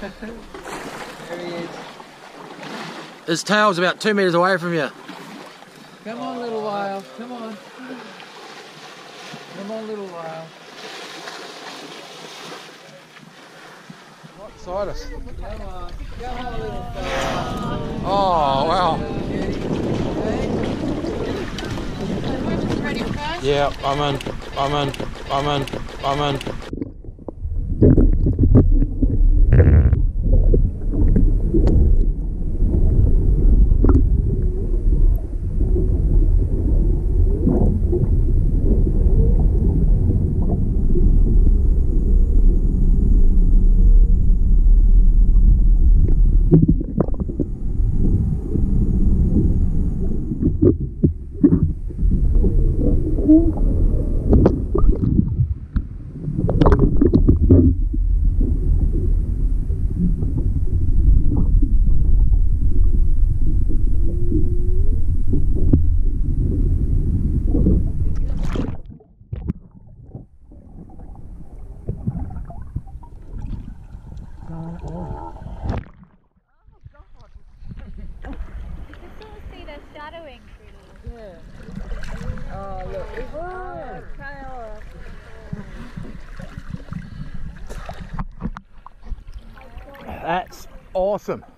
There he is. His tail's about 2 metres away from you. Come on, little whale. Come on. Come on, little whale. Right beside us. Come on. Come on, little fella. Oh, wow. Ready first? Yeah, I'm in. Shadowing pretty. Yeah. Oh, look. That's awesome.